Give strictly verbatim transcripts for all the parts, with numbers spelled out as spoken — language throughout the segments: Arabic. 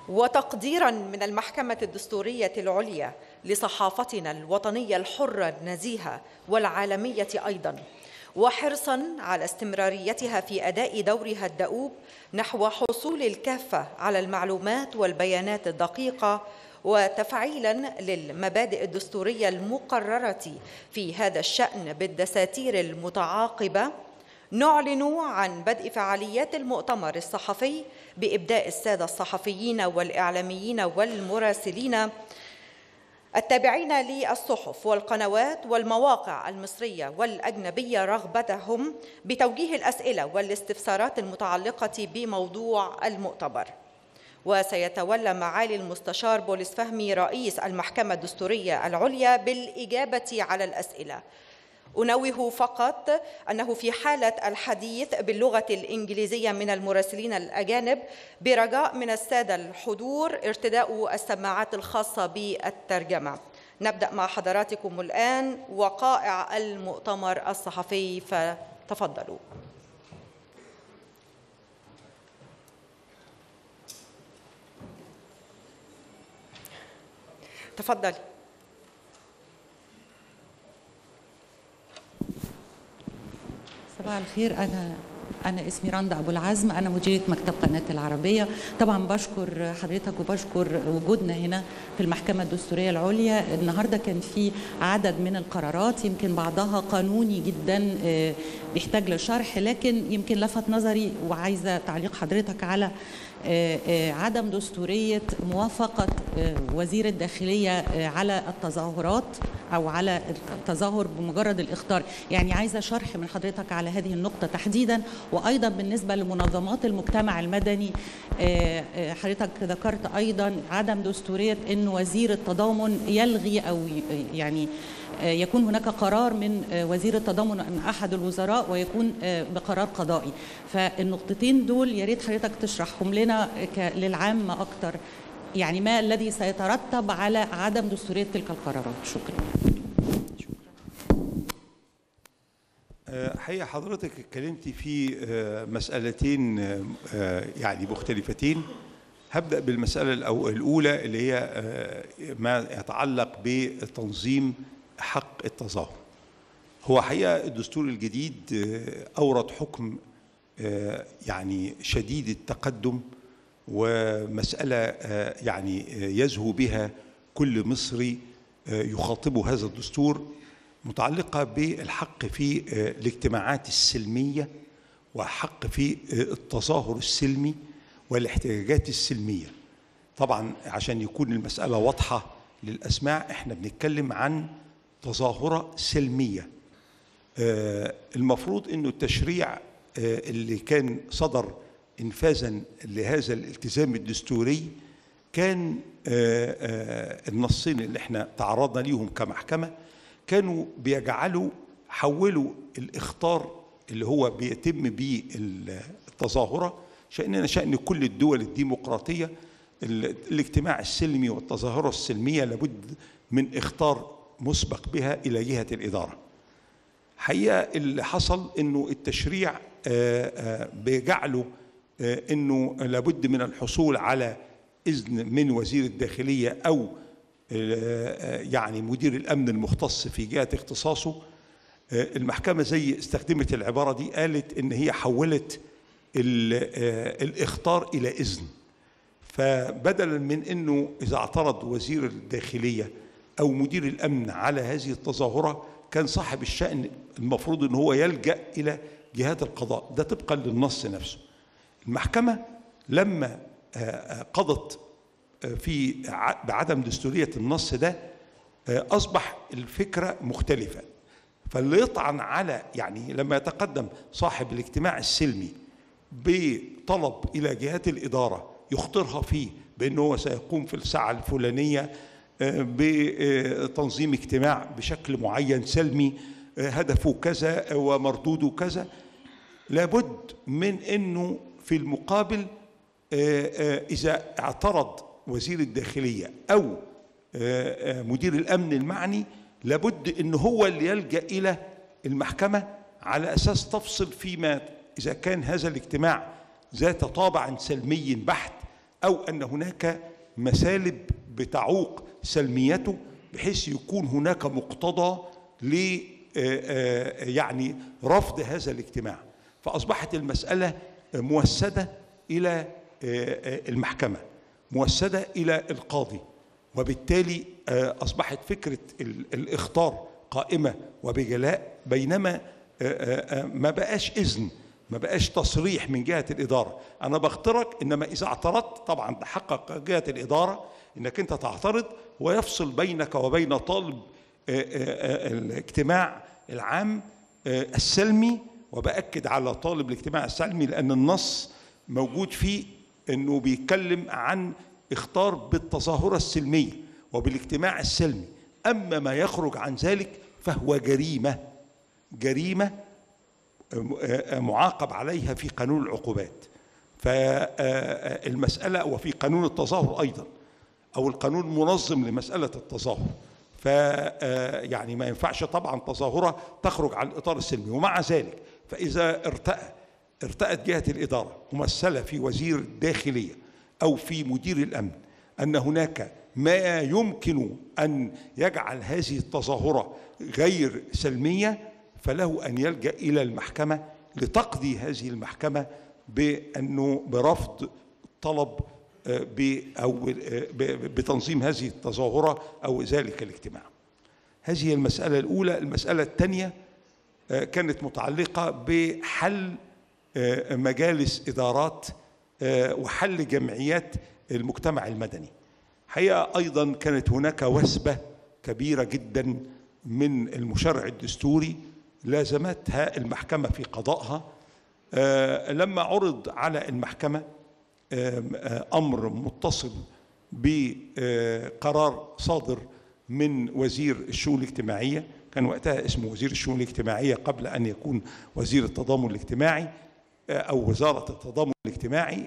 وتقديراً من المحكمة الدستورية العليا لصحافتنا الوطنية الحرة النزيهة والعالمية أيضاً، وحرصاً على استمراريتها في أداء دورها الدؤوب نحو حصول الكافة على المعلومات والبيانات الدقيقة، وتفعيلاً للمبادئ الدستورية المقررة في هذا الشأن بالدساتير المتعاقبة، نعلن عن بدء فعاليات المؤتمر الصحفي بإبداء السادة الصحفيين والإعلاميين والمراسلين التابعين للصحف والقنوات والمواقع المصرية والأجنبية رغبتهم بتوجيه الأسئلة والاستفسارات المتعلقة بموضوع المؤتمر. وسيتولى معالي المستشار بولس فهمي رئيس المحكمة الدستورية العليا بالإجابة على الأسئلة. أنوه فقط أنه في حالة الحديث باللغة الإنجليزية من المراسلين الأجانب برجاء من السادة الحضور ارتداء السماعات الخاصة بالترجمة. نبدأ مع حضراتكم الآن وقائع المؤتمر الصحفي، فتفضلوا. تفضل. صباح الخير. أنا أنا اسمي رندا أبو العزم، أنا مديرة مكتب قناة العربية. طبعا بشكر حضرتك وبشكر وجودنا هنا في المحكمة الدستورية العليا. النهاردة كان في عدد من القرارات يمكن بعضها قانوني جدا بيحتاج لشرح، لكن يمكن لفت نظري وعايزة تعليق حضرتك على عدم دستورية موافقة وزير الداخلية على التظاهرات أو على التظاهر بمجرد الإخطار. يعني عايزة شرح من حضرتك على هذه النقطة تحديدا. وأيضا بالنسبة لمنظمات المجتمع المدني، حضرتك ذكرت أيضا عدم دستورية أن وزير التضامن يلغي أو يعني يكون هناك قرار من وزير التضامن عن أحد الوزراء ويكون بقرار قضائي. فالنقطتين دول يا ريت حضرتك تشرحهم لنا للعامة أكتر، يعني ما الذي سيترتب على عدم دستورية تلك القرارات. شكرا. حقيقة حضرتك اتكلمتي في مسألتين يعني مختلفتين. هبدأ بالمسألة الأولى اللي هي ما يتعلق بتنظيم حق التظاهر. هو حقيقة الدستور الجديد أورد حكم يعني شديد التقدم، ومسألة يعني يزهو بها كل مصري يخاطبه هذا الدستور، متعلقة بالحق في الاجتماعات السلمية وحق في التظاهر السلمي والاحتجاجات السلمية. طبعا عشان يكون المسألة واضحة للأسماع، احنا بنتكلم عن تظاهرة سلمية. المفروض انه التشريع اللي كان صدر انفاذا لهذا الالتزام الدستوري كان النصين اللي احنا تعرضنا ليهم كمحكمة كانوا بيجعلوا حولوا الاخطار اللي هو بيتم به التظاهرة، شأننا شأن كل الدول الديمقراطية، الاجتماع السلمي والتظاهرة السلمية لابد من اخطار مسبق بها إلى جهة الإدارة. حقيقة اللي حصل إنه التشريع بيجعله إنه لابد من الحصول على إذن من وزير الداخلية أو يعني مدير الأمن المختص في جهة اختصاصه. المحكمة زي استخدمت العبارة دي، قالت إن هي حولت الإخطار إلى إذن. فبدلا من إنه إذا اعترض وزير الداخلية أو مدير الأمن على هذه التظاهرة كان صاحب الشأن المفروض إن هو يلجأ إلى جهات القضاء، ده طبقا للنص نفسه. المحكمة لما قضت في بعدم دستورية النص ده أصبح الفكرة مختلفة. فاللي يطعن على يعني لما يتقدم صاحب الاجتماع السلمي بطلب إلى جهات الإدارة يخطرها فيه بأنه هو سيقوم في الساعة الفلانية بتنظيم اجتماع بشكل معين سلمي هدفه كذا ومردوده كذا، لابد من أنه في المقابل إذا اعترض وزير الداخلية أو مدير الأمن المعني لابد أنه هو اللي يلجأ إلى المحكمة على أساس تفصل فيما إذا كان هذا الاجتماع ذات طابع سلمي بحت أو أن هناك مسالب بتعوق سلميته بحيث يكون هناك مقتضى ل يعني رفض هذا الاجتماع. فأصبحت المسألة موسدة إلى المحكمة، موسدة إلى القاضي، وبالتالي أصبحت فكرة الإخطار قائمة وبجلاء، بينما ما بقاش إذن، ما بقاش تصريح من جهة الإدارة أنا بخترق، إنما إذا اعترضت طبعا تحقق جهة الإدارة إنك أنت تعترض ويفصل بينك وبين طالب الاجتماع العام السلمي. وبأكد على طالب الاجتماع السلمي لأن النص موجود فيه أنه بيتكلم عن اختار بالتظاهرة السلمية وبالاجتماع السلمي، أما ما يخرج عن ذلك فهو جريمة جريمة معاقب عليها في قانون العقوبات. فالمسألة وفي قانون التظاهر أيضا، أو القانون المنظم لمسألة التظاهر، فيعني ما ينفعش طبعا تظاهرة تخرج عن الإطار السلمي. ومع ذلك فإذا ارتأى ارتأت جهة الإدارة ممثلة في وزير الداخلية أو في مدير الأمن أن هناك ما يمكن أن يجعل هذه التظاهرة غير سلمية، فله أن يلجأ إلى المحكمة لتقضي هذه المحكمة بأنه برفض طلب أو بتنظيم هذه التظاهرة أو ذلك الاجتماع. هذه المسألة الأولى. المسألة الثانية كانت متعلقة بحل مجالس إدارات وحل جمعيات المجتمع المدني. حقيقة أيضا كانت هناك وثبة كبيرة جدا من المشرع الدستوري لازمتها المحكمة في قضائها. لما عرض على المحكمة أمر متصل بقرار صادر من وزير الشؤون الاجتماعية، كان وقتها اسمه وزير الشؤون الاجتماعية قبل أن يكون وزير التضامن الاجتماعي أو وزارة التضامن الاجتماعي،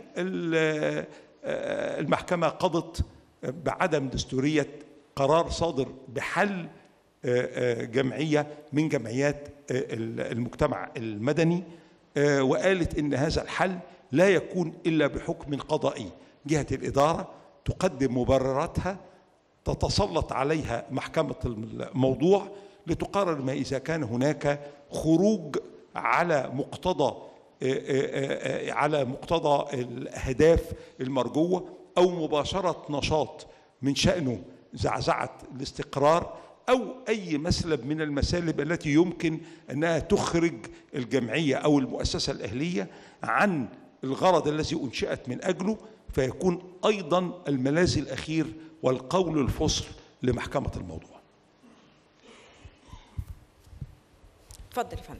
المحكمة قضت بعدم دستورية قرار صادر بحل جمعية من جمعيات المجتمع المدني، وقالت إن هذا الحل لا يكون إلا بحكم قضائي. جهة الإدارة تقدم مبرراتها، تتسلط عليها محكمة الموضوع لتقرر ما إذا كان هناك خروج على مقتضى على مقتضى الأهداف المرجوة أو مباشرة نشاط من شأنه زعزعة الاستقرار أو أي مسلب من المسالب التي يمكن أنها تخرج الجمعية أو المؤسسة الأهلية عن الغرض الذي أنشئت من أجله، فيكون أيضا الملاذ الأخير والقول الفصل لمحكمة الموضوع. تفضل فندم.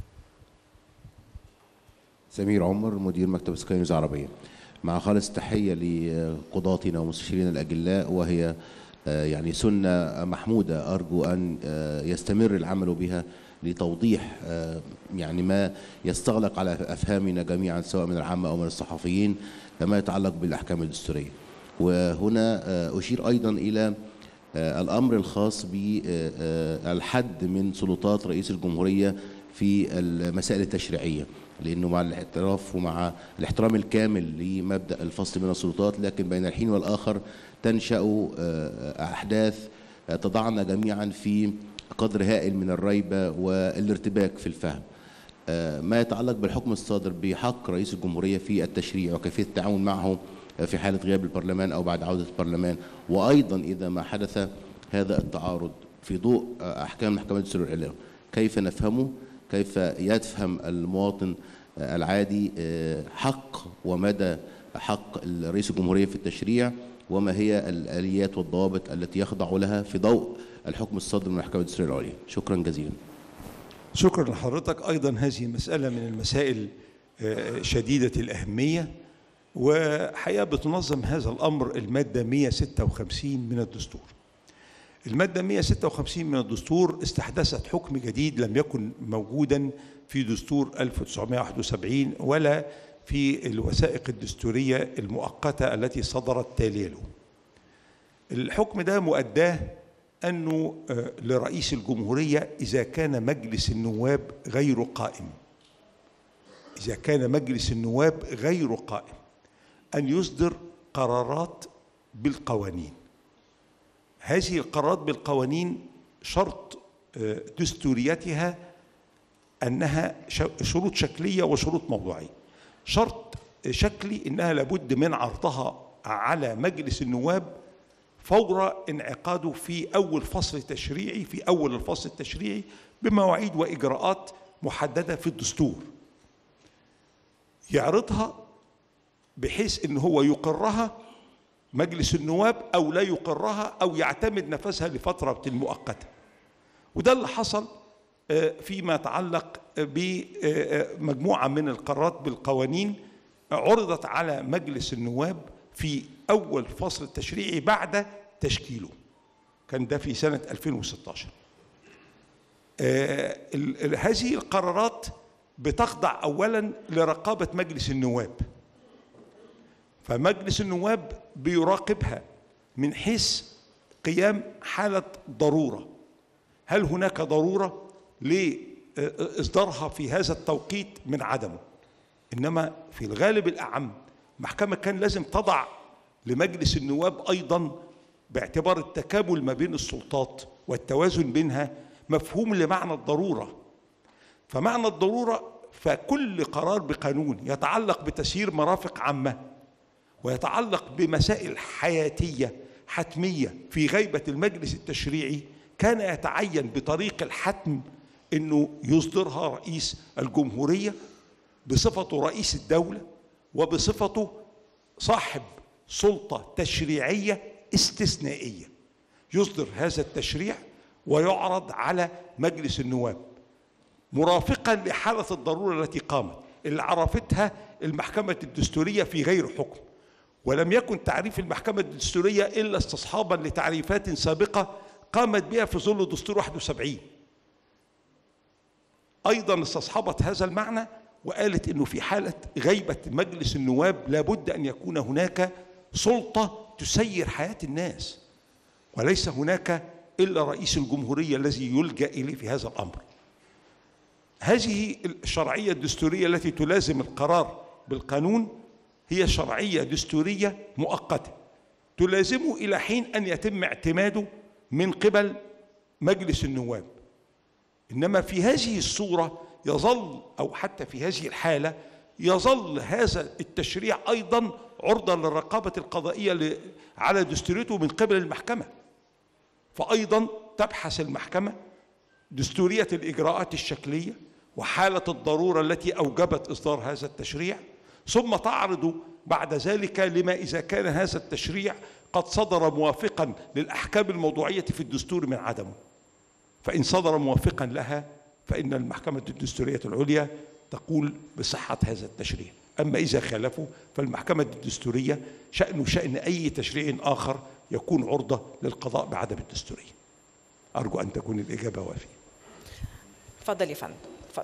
سمير عمر، مدير مكتب سكاي نيوز عربية. مع خالص تحية لقضاتنا ومستشارينا الأجلاء، وهي يعني سنة محمودة أرجو أن يستمر العمل بها لتوضيح يعني ما يستغلق على أفهامنا جميعا سواء من العامة أو من الصحفيين ما يتعلق بالأحكام الدستورية. وهنا أشير أيضا إلى الأمر الخاص بالحد من سلطات رئيس الجمهورية في المسائل التشريعية، لأنه مع الاعتراف ومع الاحترام الكامل لمبدأ الفصل بين السلطات، لكن بين الحين والآخر تنشأ أحداث تضعنا جميعا في قدر هائل من الريبة والارتباك في الفهم. ما يتعلق بالحكم الصادر بحق رئيس الجمهورية في التشريع وكيفية التعامل معه في حالة غياب البرلمان أو بعد عودة البرلمان، وأيضا إذا ما حدث هذا التعارض في ضوء أحكام محكمة الدستور العليا، كيف نفهمه؟ كيف يفهم المواطن العادي حق ومدى حق رئيس الجمهورية في التشريع، وما هي الآليات والضوابط التي يخضع لها في ضوء الحكم الصادر من محكمة الدستور العليا؟ شكرا جزيلا. شكرا لحضرتك. أيضا هذه مسألة من المسائل شديدة الأهمية، وحقيقة بتنظم هذا الأمر المادة مئة وستة وخمسين من الدستور. المادة مئة وستة وخمسين من الدستور استحدثت حكم جديد لم يكن موجودا في دستور ألف وتسعمئة وواحد وسبعين ولا في الوثائق الدستورية المؤقتة التي صدرت تالية له. الحكم ده مؤداه أنه لرئيس الجمهورية إذا كان مجلس النواب غير قائم إذا كان مجلس النواب غير قائم أن يصدر قرارات بالقوانين. هذه القرارات بالقوانين شرط دستوريتها أنها شروط شكلية وشروط موضوعية. شرط شكلي إنها لابد من عرضها على مجلس النواب فور انعقاده في أول فصل تشريعي، في أول الفصل التشريعي بمواعيد وإجراءات محددة في الدستور. يعرضها بحيث إن هو يقرها مجلس النواب أو لا يقرها أو يعتمد نفسها لفترة مؤقتة. وده اللي حصل فيما يتعلق بمجموعة من القرارات بالقوانين عرضت على مجلس النواب في أول فصل التشريعي بعد تشكيله. كان ده في سنة ألفين وستة عشر. هذه القرارات بتخضع أولا لرقابة مجلس النواب، فمجلس النواب بيراقبها من حيث قيام حالة ضرورة. هل هناك ضرورة لإصدارها في هذا التوقيت من عدمه؟ إنما في الغالب الأعم المحكمة كان لازم تضع لمجلس النواب أيضا باعتبار التكامل ما بين السلطات والتوازن بينها مفهوم لمعنى الضرورة. فمعنى الضرورة فكل قرار بقانون يتعلق بتسيير مرافق عامة ويتعلق بمسائل حياتية حتمية في غيبة المجلس التشريعي كان يتعين بطريق الحتم أنه يصدرها رئيس الجمهورية بصفته رئيس الدولة وبصفته صاحب سلطة تشريعية استثنائية. يصدر هذا التشريع ويعرض على مجلس النواب مرافقا لحالة الضرورة التي قامت، اللي عرفتها المحكمة الدستورية في غير حكم. ولم يكن تعريف المحكمة الدستورية إلا استصحابا لتعريفات سابقة قامت بها في ظل دستور واحد وسبعين. أيضا استصحبت هذا المعنى وقالت إنه في حالة غيبة مجلس النواب لابد أن يكون هناك سلطة تسير حياة الناس، وليس هناك إلا رئيس الجمهورية الذي يلجأ إليه في هذا الأمر. هذه الشرعية الدستورية التي تلازم القرار بالقانون هي شرعية دستورية مؤقتة تلازمه إلى حين أن يتم اعتماده من قبل مجلس النواب. إنما في هذه الصورة يظل، أو حتى في هذه الحالة يظل هذا التشريع أيضا عرضة للرقابة القضائية على دستوريته من قبل المحكمة. فأيضا تبحث المحكمة دستورية الإجراءات الشكلية وحالة الضرورة التي أوجبت إصدار هذا التشريع، ثم تعرض بعد ذلك لما إذا كان هذا التشريع قد صدر موافقا للأحكام الموضوعية في الدستور من عدمه. فإن صدر موافقا لها فإن المحكمة الدستورية العليا تقول بصحة هذا التشريع. أما إذا خالفوا فالمحكمة الدستورية شأن شأن أي تشريع آخر يكون عرضة للقضاء بعدم الدستورية. أرجو أن تكون الإجابة وافية. اتفضل يا فندم، اتفضل.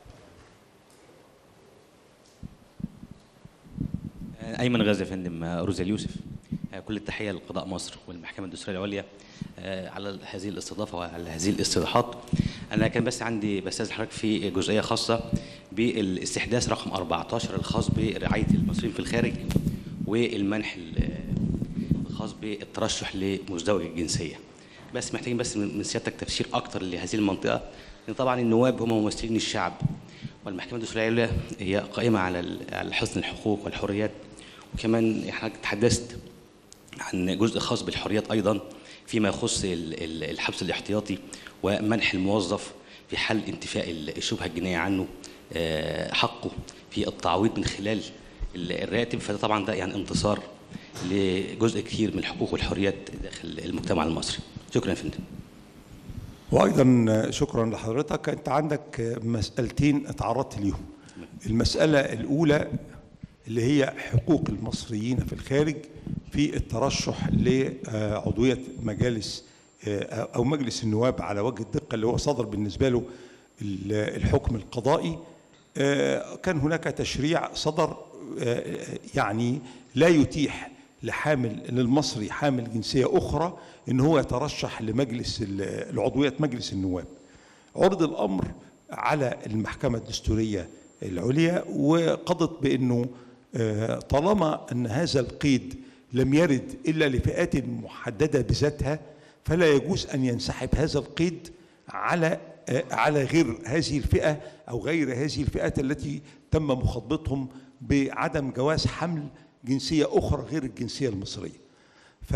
أيمن غازي يا فندم، روزا اليوسف. كل التحية لقضاء مصر والمحكمة الدستورية العليا على هذه الاستضافة وعلى هذه الاستيضاحات. أنا كان بس عندي بستأذن حضرتك في جزئية خاصة بالاستحداث رقم أربعة عشر الخاص برعاية المصريين في الخارج والمنح الخاص بالترشح لمزدوج الجنسية. بس محتاجين بس من سيادتك تفسير أكتر لهذه المنطقة، لأن طبعا النواب هم ممثلين الشعب والمحكمة الدستورية العليا هي قائمة على على حسن الحقوق والحريات. وكمان حضرتك تحدثت عن جزء خاص بالحريات أيضا فيما يخص الحبس الاحتياطي ومنح الموظف في حال انتفاء الشبهة الجنائية عنه حقه في التعويض من خلال الراتب. فده طبعا ده يعني انتصار لجزء كثير من الحقوق والحريات داخل المجتمع المصري. شكرا يا فندم. وأيضا شكرا لحضرتك. أنت عندك مسألتين اتعرضت ليهم. المسألة الأولى اللي هي حقوق المصريين في الخارج في الترشح لعضوية مجالس أو مجلس النواب على وجه الدقة اللي هو صدر بالنسبة له الحكم القضائي. كان هناك تشريع صدر يعني لا يتيح لحامل للمصري حامل جنسية أخرى إن هو يترشح لمجلس العضوية مجلس النواب. عرض الأمر على المحكمة الدستورية العليا وقضت بأنه طالما أن هذا القيد لم يرد إلا لفئات محددة بذاتها، فلا يجوز أن ينسحب هذا القيد على على غير هذه الفئة أو غير هذه الفئات التي تم مخاطبتهم بعدم جواز حمل جنسية أخرى غير الجنسية المصرية. ف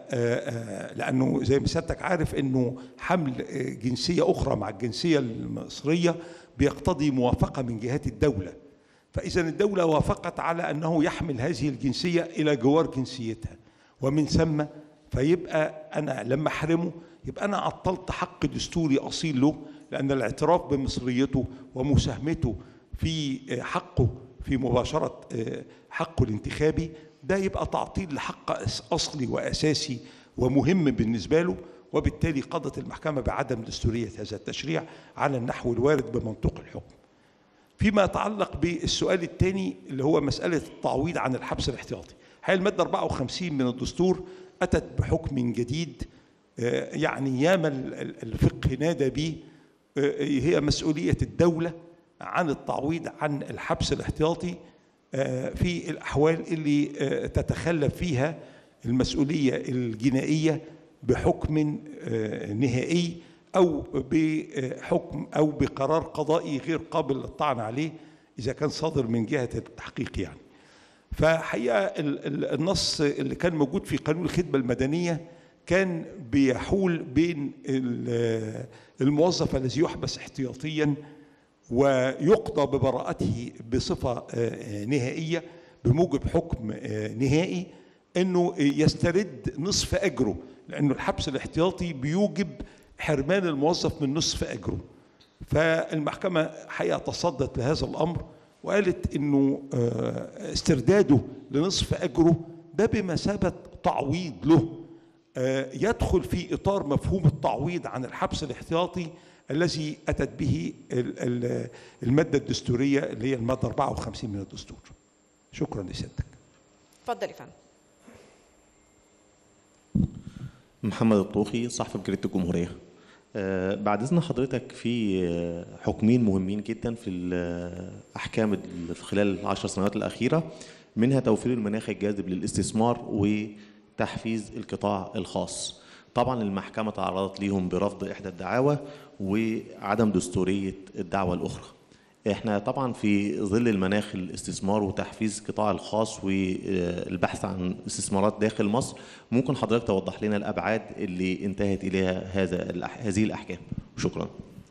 لأنه زي ما سيادتك عارف إنه حمل جنسية أخرى مع الجنسية المصرية بيقتضي موافقة من جهات الدولة، فإذا الدولة وافقت على أنه يحمل هذه الجنسية إلى جوار جنسيتها، ومن ثم فيبقى أنا لما أحرمه يبقى أنا عطلت حق دستوري أصيل له، لأن الاعتراف بمصريته ومساهمته في حقه في مباشرة حقه الانتخابي ده يبقى تعطيل لحق أصلي وأساسي ومهم بالنسبة له، وبالتالي قضت المحكمة بعدم دستورية هذا التشريع على النحو الوارد بمنطوق الحكم. فيما يتعلق بالسؤال الثاني اللي هو مسألة التعويض عن الحبس الاحتياطي، هي المادة أربعة وخمسين من الدستور أتت بحكم جديد يعني ياما الفقه نادى به، هي مسؤولية الدولة عن التعويض عن الحبس الاحتياطي في الأحوال اللي تتخلف فيها المسؤولية الجنائية بحكم نهائي أو بحكم أو بقرار قضائي غير قابل للطعن عليه إذا كان صادر من جهة التحقيق يعني. فحقيقة النص اللي كان موجود في قانون الخدمة المدنية كان بيحول بين الموظف الذي يحبس احتياطيا ويقضى ببراءته بصفة نهائية بموجب حكم نهائي أنه يسترد نصف أجره، لأنه الحبس الاحتياطي بيوجب حرمان الموظف من نصف أجره. فالمحكمة حقيقة تصدت لهذا الأمر وقالت أنه استرداده لنصف أجره ده بمثابة تعويض له، يدخل في إطار مفهوم التعويض عن الحبس الاحتياطي الذي أتت به المادة الدستورية اللي هي المادة أربعة وخمسين من الدستور. شكرا لسيادتك. اتفضل يا فندم. محمد الطوخي، صحفي بجريدة الجمهورية. أه بعد إذن حضرتك في حكمين مهمين جدا في الأحكام في خلال العشر سنوات الأخيرة، منها توفير المناخ الجاذب للاستثمار وتحفيز القطاع الخاص. طبعا المحكمة تعرضت ليهم برفض إحدى الدعاوى وعدم دستورية الدعوة الأخرى. احنا طبعا في ظل المناخ الاستثمار وتحفيز القطاع الخاص والبحث عن استثمارات داخل مصر، ممكن حضرتك توضح لنا الأبعاد اللي انتهت إليها هذا هذه الأحكام؟ شكرا.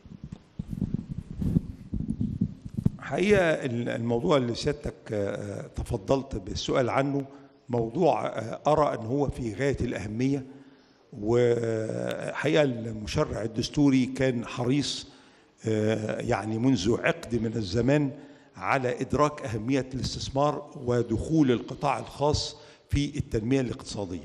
حقيقة الموضوع اللي سيادتك تفضلت بالسؤال عنه موضوع أرى أن هو في غاية الأهمية، وحقيقة المشرع الدستوري كان حريص يعني منذ عقد من الزمان على إدراك أهمية الاستثمار ودخول القطاع الخاص في التنمية الاقتصادية.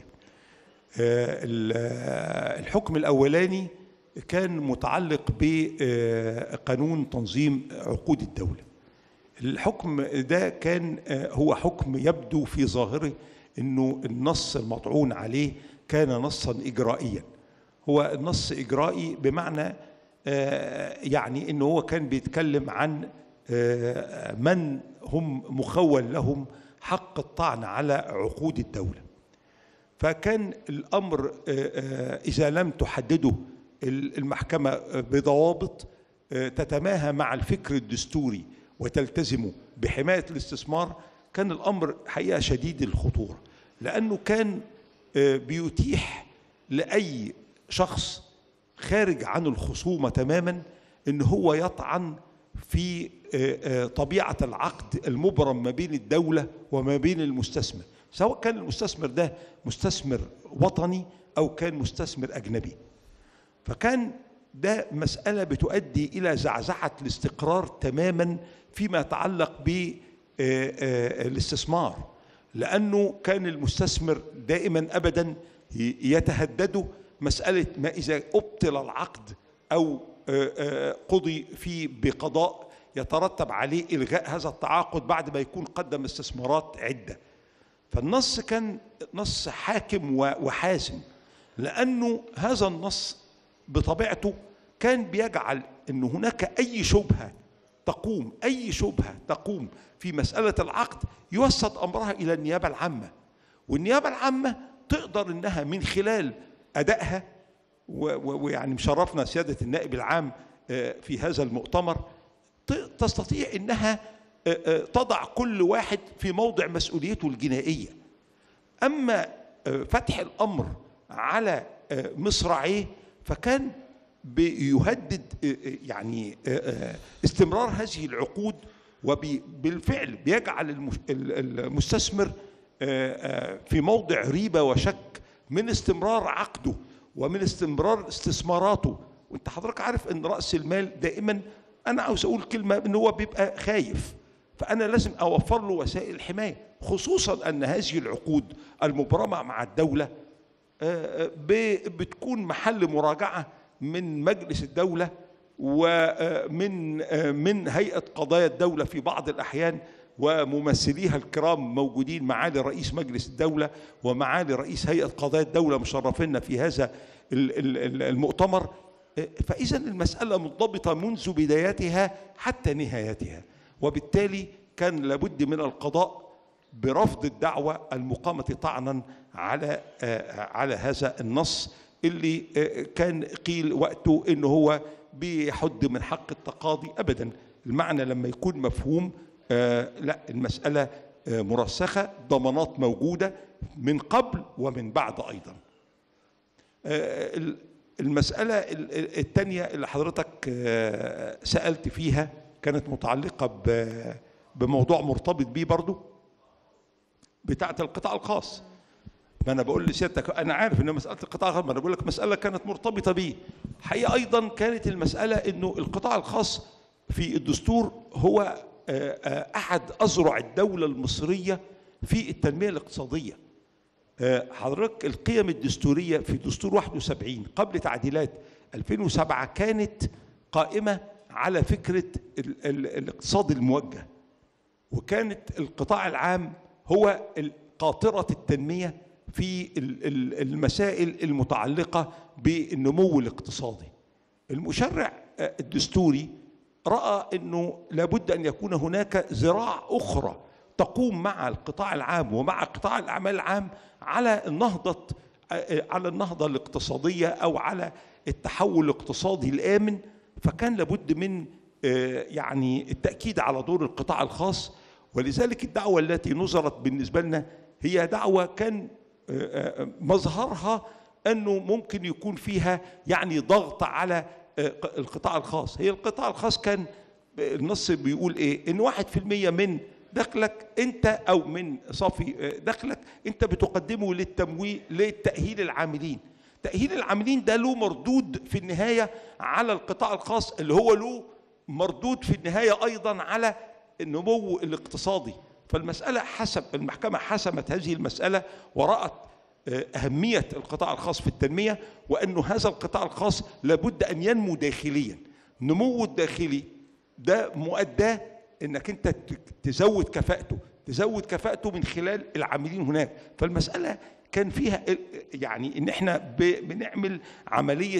الحكم الأولاني كان متعلق بقانون تنظيم عقود الدولة. الحكم ده كان هو حكم يبدو في ظاهره أنه النص المطعون عليه كان نصا إجرائيا. هو النص إجرائي بمعنى يعني أنه هو كان بيتكلم عن من هم مخول لهم حق الطعن على عقود الدولة. فكان الأمر إذا لم تحدده المحكمة بضوابط تتماهى مع الفكر الدستوري وتلتزمه بحماية الاستثمار، كان الأمر حقيقة شديد الخطورة، لأنه كان بيتيح لأي شخص خارج عن الخصومة تماما إن هو يطعن في طبيعة العقد المبرم ما بين الدولة وما بين المستثمر، سواء كان المستثمر ده مستثمر وطني أو كان مستثمر أجنبي. فكان ده مسألة بتؤدي إلى زعزعة الاستقرار تماما فيما يتعلق بالاستثمار، لأنه كان المستثمر دائما أبدا يتهدده مسألة ما إذا أبطل العقد أو قضي فيه بقضاء يترتب عليه إلغاء هذا التعاقد بعد ما يكون قدم استثمارات عدة. فالنص كان نص حاكم وحاسم، لأنه هذا النص بطبيعته كان بيجعل أن هناك أي شبهة تقوم أي شبهة تقوم في مسألة العقد يوسد أمرها إلى النيابة العامة، والنيابة العامة تقدر إنها من خلال أدائها، ويعني مشرفنا سيادة النائب العام في هذا المؤتمر، تستطيع إنها تضع كل واحد في موضع مسؤوليته الجنائية. أما فتح الأمر على مصراعيه فكان بيهدد يعني استمرار هذه العقود، وبالفعل بيجعل المستثمر في موضع ريبة وشك من استمرار عقده ومن استمرار استثماراته. وانت حضرتك عارف ان رأس المال دائما، انا عاوز اقول كلمة، ان هو بيبقى خايف، فانا لازم اوفر له وسائل الحماية، خصوصا ان هذه العقود المبرمة مع الدولة بتكون محل مراجعة من مجلس الدولة ومن من هيئة قضايا الدولة في بعض الأحيان، وممثليها الكرام موجودين، معالي رئيس مجلس الدولة ومعالي رئيس هيئة قضايا الدولة مشرفينا في هذا المؤتمر. فإذا المسألة منضبطة منذ بدايتها حتى نهايتها، وبالتالي كان لابد من القضاء برفض الدعوة المقامة طعنا على على هذا النص اللي كان قيل وقته إنه هو بيحد من حق التقاضي. أبدا، المعنى لما يكون مفهوم آه لا، المسألة آه مرسخة، ضمانات موجودة من قبل ومن بعد أيضا. آه المسألة الثانية اللي حضرتك آه سألت فيها كانت متعلقة بموضوع مرتبط بيه برضو، بتاعة القطاع الخاص. ما أنا بقول لسيادتك أنا عارف إن مسألة القطاع الخاص، ما أنا بقول لك مسألة كانت مرتبطة بيه. حقيقة أيضا كانت المسألة إنه القطاع الخاص في الدستور هو أحد أذرع الدولة المصرية في التنمية الاقتصادية. حضرتك القيم الدستورية في دستور واحد وسبعين قبل تعديلات ألفين وسبعة كانت قائمة على فكرة الاقتصاد الموجه، وكانت القطاع العام هو قاطرة التنمية في المسائل المتعلقة بالنمو الاقتصادي. المشرع الدستوري رأى أنه لابد أن يكون هناك ذراع أخرى تقوم مع القطاع العام ومع قطاع الأعمال العام على النهضة على النهضة الاقتصادية أو على التحول الاقتصادي الآمن. فكان لابد من يعني التأكيد على دور القطاع الخاص، ولذلك الدعوة التي نظرت بالنسبة لنا هي دعوة كان مظهرها أنه ممكن يكون فيها يعني ضغط على القطاع الخاص. هي القطاع الخاص كان النص بيقول إيه؟ إن واحد في المية من دخلك أنت أو من صافي دخلك أنت بتقدمه للتمويل لتأهيل العاملين. تأهيل العاملين ده له مردود في النهاية على القطاع الخاص، اللي هو له مردود في النهاية أيضا على النمو الاقتصادي. فالمسألة حسب المحكمة حسمت هذه المسألة ورأت أهمية القطاع الخاص في التنمية، وأنه هذا القطاع الخاص لابد أن ينمو داخليا. نمو الداخلي ده مؤداه أنك أنت تزود كفاءته تزود كفاءته من خلال العاملين هناك. فالمسألة كان فيها يعني ان احنا بنعمل عملية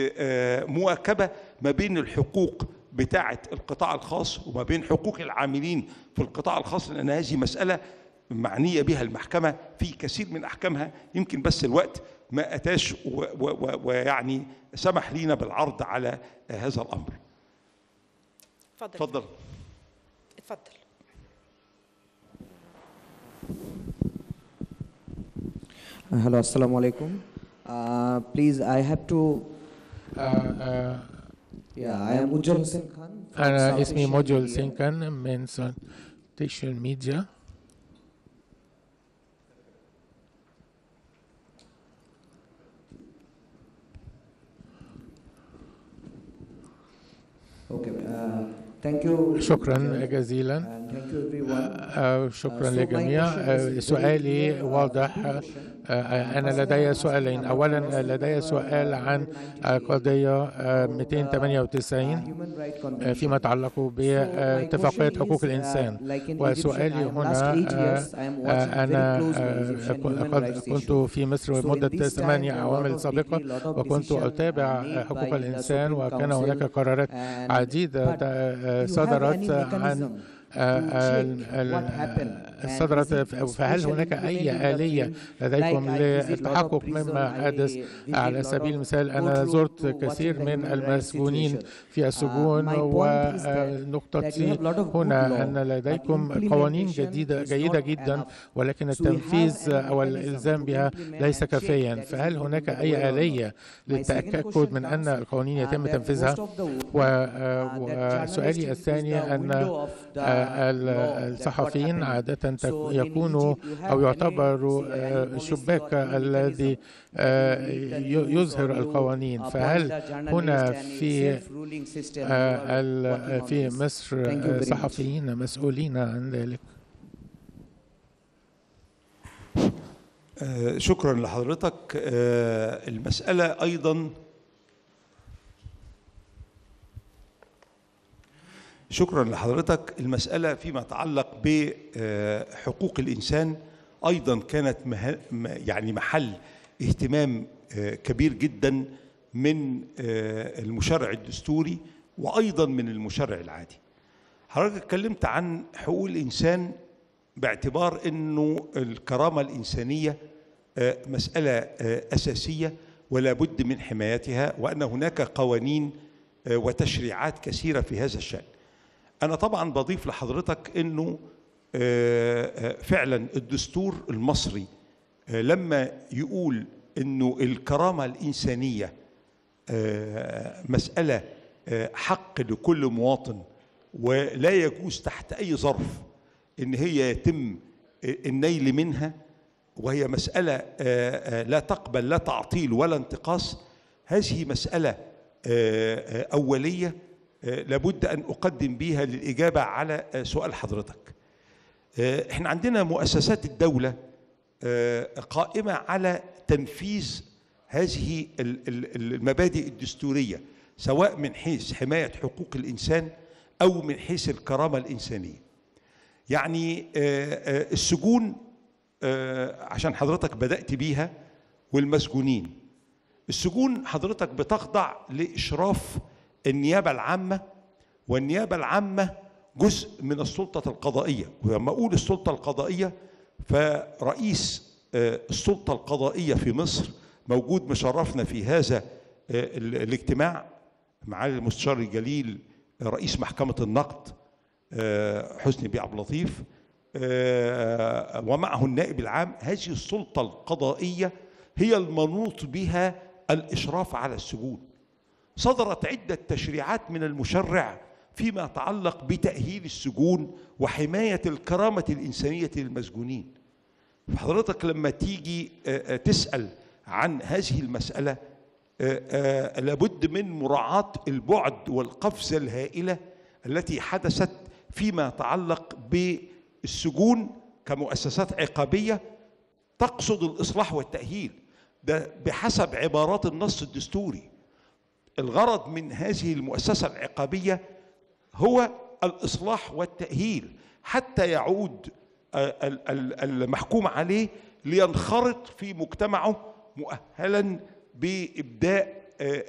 مواكبة ما بين الحقوق بتاعة القطاع الخاص وما بين حقوق العاملين في القطاع الخاص، لأن هذه مسألة معنية بها المحكمة في كثير من أحكامها. يمكن بس الوقت ما أتاش ويعني سمح لينا بالعرض على هذا الأمر. اتفضل اتفضل اتفضل. Hello, assalamu alaikum. Uh, please, I have to. Uh, uh, yeah, I am Ujjwal Hussain Khan. أنا اسمي موجول حسين كان من سوشيال ميديا. Okay. Uh, thank you. شكرا جزيلا. And thank you everyone. uh, شكرا للجميع. uh, سؤالي واضح. uh, أنا لدي سؤالين. أولا لدي سؤال عن قضية مئتين وثمانية وتسعين فيما يتعلق باتفاقية حقوق الإنسان. وسؤالي هنا أنا كنت في مصر مدة ثمانية أعوام سابقة وكنت أتابع حقوق الإنسان، وكان هناك قرارات عديدة صدرت عن صدرت، فهل هناك أي آلية لديكم للتحقق مما حدث؟ على سبيل المثال أنا زرت كثير من المسجونين في السجون، ونقطتي هنا أن لديكم قوانين جديدة جيدة جدا، ولكن التنفيذ أو الإلزام بها ليس كافيا. فهل هناك أي آلية للتأكد من أن القوانين يتم تنفيذها؟ وسؤالي الثاني أن الصحفيين عادة يكونوا أو يعتبروا الشباك الذي يظهر القوانين، فهل هنا في في مصر صحفيين مسؤولين عن ذلك؟ شكرا لحضرتك. المسألة أيضا شكرا لحضرتك المسألة فيما يتعلق بحقوق الإنسان أيضا كانت يعني محل اهتمام كبير جدا من المشرع الدستوري وأيضا من المشرع العادي. حضرتك اتكلمت عن حقوق الإنسان باعتبار أنه الكرامة الإنسانية مسألة أساسية ولا بد من حمايتها، وأن هناك قوانين وتشريعات كثيرة في هذا الشأن. أنا طبعا بضيف لحضرتك أنه فعلا الدستور المصري لما يقول أنه الكرامة الإنسانية مسألة حق لكل مواطن ولا يجوز تحت أي ظرف أن هي يتم النيل منها، وهي مسألة لا تقبل لا تعطيل ولا انتقاص، هذه مسألة أولية لابد أن أقدم بها للإجابة على سؤال حضرتك. إحنا عندنا مؤسسات الدولة قائمة على تنفيذ هذه المبادئ الدستورية، سواء من حيث حماية حقوق الإنسان أو من حيث الكرامة الإنسانية. يعني السجون عشان حضرتك بدأت بيها والمسجونين، السجون حضرتك بتخضع لإشراف النيابة العامة، والنيابة العامة جزء من السلطة القضائية. ولما أقول السلطة القضائية فرئيس السلطة القضائية في مصر موجود مشرفنا في هذا الاجتماع، معالي المستشار الجليل رئيس محكمة النقد حسني بيه عبد اللطيف، ومعه النائب العام. هذه السلطة القضائية هي المنوط بها الإشراف على السجون. صدرت عدة تشريعات من المشرع فيما يتعلق بتأهيل السجون وحماية الكرامة الإنسانية للمسجونين. فحضرتك لما تيجي تسأل عن هذه المسألة لابد من مراعاة البعد والقفزة الهائلة التي حدثت فيما يتعلق بالسجون كمؤسسات عقابية تقصد الإصلاح والتأهيل. ده بحسب عبارات النص الدستوري. الغرض من هذه المؤسسة العقابية هو الإصلاح والتأهيل حتى يعود المحكوم عليه لينخرط في مجتمعه مؤهلا بإبداء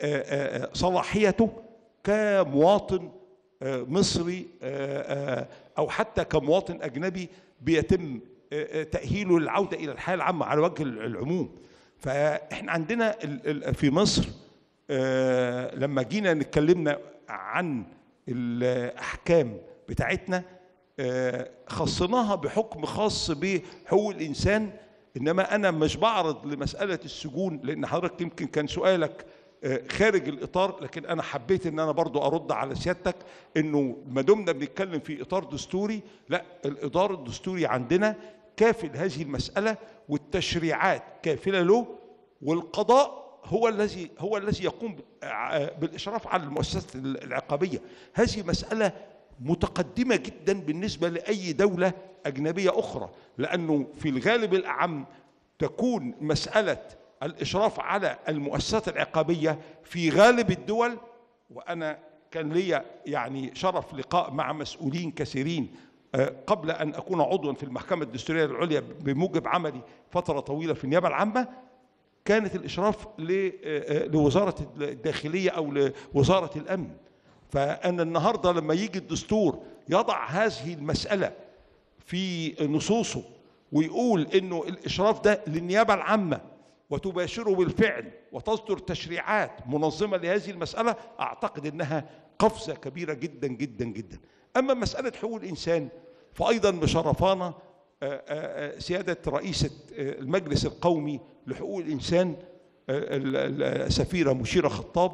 صلاحيته كمواطن مصري أو حتى كمواطن أجنبي بيتم تأهيله للعودة إلى الحياة العامة على وجه العموم. فإحنا عندنا في مصر لما جينا نتكلمنا عن الأحكام بتاعتنا خصناها بحكم خاص بحقوق الإنسان، إنما أنا مش بعرض لمسألة السجون لأن حضرتك يمكن كان سؤالك خارج الإطار، لكن أنا حبيت إن أنا برضو أرد على سيادتك إنه ما دمنا بنتكلم في إطار دستوري، لا، الإطار الدستوري عندنا كافل هذه المسألة والتشريعات كافلة له، والقضاء هو الذي هو الذي يقوم بالإشراف على المؤسسات العقابية. هذه مسألة متقدمة جدا بالنسبة لأي دولة أجنبية أخرى، لأنه في الغالب الأعم تكون مسألة الإشراف على المؤسسات العقابية في غالب الدول. وأنا كان لي يعني شرف لقاء مع مسؤولين كثيرين قبل أن أكون عضوا في المحكمة الدستورية العليا بموجب عملي فترة طويلة في النيابة العامة، كانت الإشراف لوزارة الداخلية أو لوزارة الأمن. فأنا النهاردة لما يجي الدستور يضع هذه المسألة في نصوصه ويقول إنه الإشراف ده للنيابة العامة وتباشره بالفعل وتصدر تشريعات منظمة لهذه المسألة، أعتقد أنها قفزة كبيرة جدا جدا جدا. أما مسألة حقوق الإنسان فأيضا مشرفانا سيادة رئيسة المجلس القومي لحقوق الإنسان السفيرة مشيرة خطاب،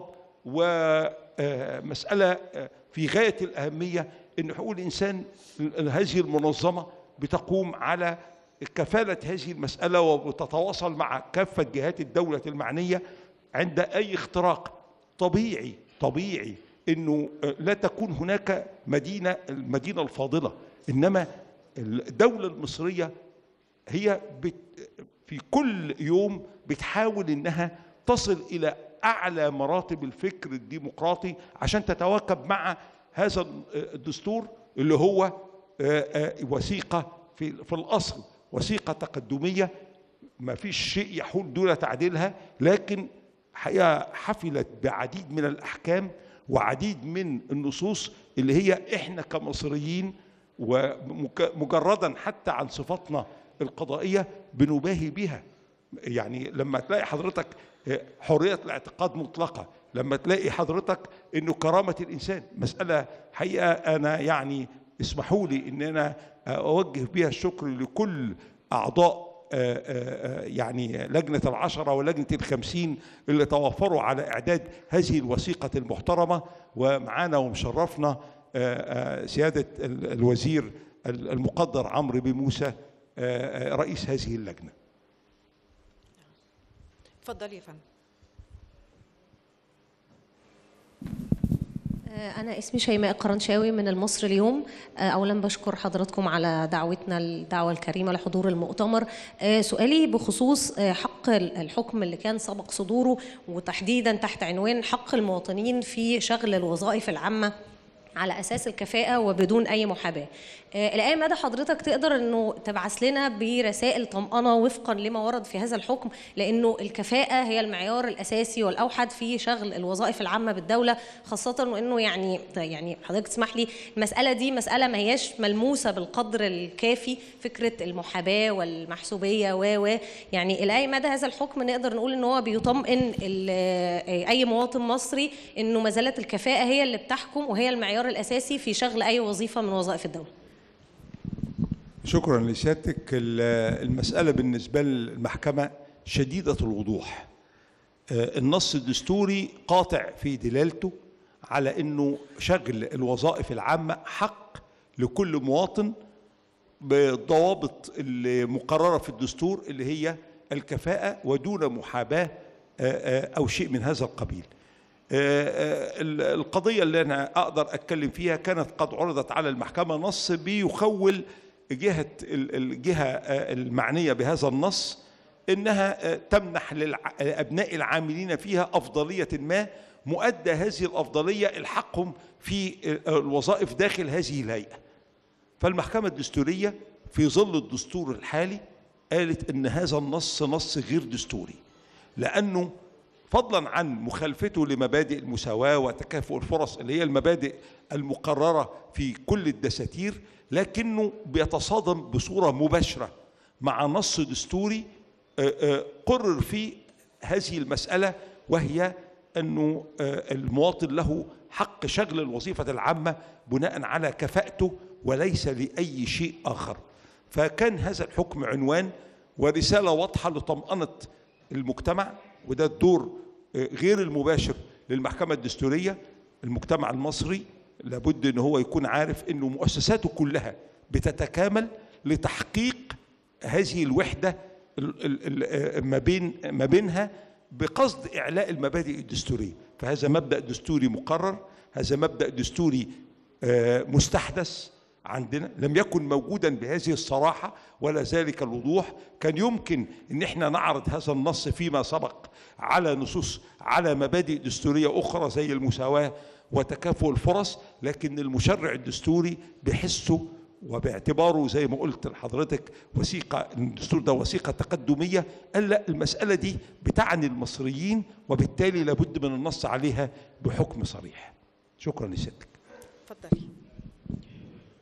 ومسألة في غاية الأهمية أن حقوق الإنسان هذه المنظمة بتقوم على كفالة هذه المسألة وتتواصل مع كافة جهات الدولة المعنية عند أي اختراق. طبيعي طبيعي أنه لا تكون هناك مدينة المدينة الفاضلة، إنما الدولة المصرية هي في كل يوم بتحاول أنها تصل إلى أعلى مراتب الفكر الديمقراطي عشان تتواكب مع هذا الدستور اللي هو وثيقة في, في الأصل وثيقة تقدمية ما فيش شيء يحول دون تعديلها، لكن حقيقة حفلت بعديد من الأحكام وعديد من النصوص اللي هي إحنا كمصريين ومجردا حتى عن صفاتنا القضائية بنباهي بها. يعني لما تلاقي حضرتك حرية الاعتقاد مطلقة، لما تلاقي حضرتك إنه كرامة الإنسان مسألة حقيقة أنا يعني اسمحوا لي إن أنا أوجه بها الشكر لكل أعضاء يعني لجنة العشرة ولجنة الخمسين اللي توفروا على إعداد هذه الوثيقة المحترمة، ومعانا ومشرفنا سيادة الوزير المقدر عمرو بن موسى رئيس هذه اللجنة. اتفضلي يا فندم. أنا اسمي شيماء القرنشاوي من المصري اليوم. أولا بشكر حضراتكم على دعوتنا الدعوة الكريمة لحضور المؤتمر. سؤالي بخصوص حق الحكم اللي كان سبق صدوره، وتحديدا تحت عنوان حق المواطنين في شغل الوظائف العامة على أساس الكفاءة وبدون أي محاباة. الآية مدى حضرتك تقدر أنه تبعث لنا برسائل طمأنة وفقا لما ورد في هذا الحكم، لأنه الكفاءة هي المعيار الأساسي والأوحد في شغل الوظائف العامة بالدولة، خاصة وأنه يعني يعني حضرتك تسمح لي المسألة دي مسألة ما هياش ملموسة بالقدر الكافي، فكرة المحاباة والمحسوبية و يعني الآية مدى هذا الحكم نقدر نقول أنه هو بيطمئن أي مواطن مصري أنه ما زالت الكفاءة هي اللي بتحكم وهي المعيار الأساسي في شغل أي وظيفة من وظائف الدولة. شكرا لسيادتك. المسألة بالنسبة للمحكمة شديدة الوضوح. النص الدستوري قاطع في دلالته على أنه شغل الوظائف العامة حق لكل مواطن بالضوابط المقررة في الدستور اللي هي الكفاءة ودون محاباة أو شيء من هذا القبيل. القضية اللي أنا أقدر أتكلم فيها كانت قد عرضت على المحكمة نص بيخول جهة الجهة المعنية بهذا النص إنها تمنح لأبناء العاملين فيها أفضلية ما مؤدى هذه الأفضلية الحقهم في الوظائف داخل هذه الهيئة. فالمحكمة الدستورية في ظل الدستور الحالي قالت إن هذا النص نص غير دستوري، لأنه فضلا عن مخالفته لمبادئ المساواة وتكافؤ الفرص اللي هي المبادئ المقررة في كل الدساتير، لكنه بيتصادم بصورة مباشرة مع نص دستوري قرر فيه هذه المسألة، وهي أنه المواطن له حق شغل الوظيفة العامة بناء على كفاءته وليس لأي شيء آخر. فكان هذا الحكم عنوان ورسالة واضحة لطمأنة المجتمع، وده الدور غير المباشر للمحكمة الدستورية. المجتمع المصري لابد أنه هو يكون عارف أنه مؤسساته كلها بتتكامل لتحقيق هذه الوحدة ما بين ما بينها بقصد إعلاء المبادئ الدستورية. فهذا مبدأ دستوري مقرر، هذا مبدأ دستوري مستحدث عندنا، لم يكن موجودا بهذه الصراحة ولا ذلك الوضوح. كان يمكن ان احنا نعرض هذا النص فيما سبق على نصوص على مبادئ دستورية اخرى زي المساواة وتكافؤ الفرص، لكن المشرع الدستوري بحسه وباعتباره زي ما قلت لحضرتك وثيقة، الدستور ده وثيقة تقدمية، قال لا المسألة دي بتعني المصريين وبالتالي لابد من النص عليها بحكم صريح. شكرا لسيادتك. اتفضلي.